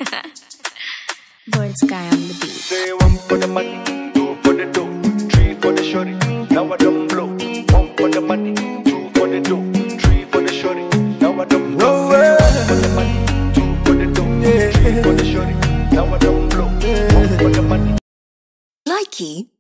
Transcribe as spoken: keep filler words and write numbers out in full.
Bird Sky on the beat. Say one for the money, two for the dough, three for the shorty. Now I don't blow. One for the money, two for the dough, three for the shorty. Now I don't blow. One for the money, two for the dough, three for the shorty. Now I don't blow. One for the money. Likey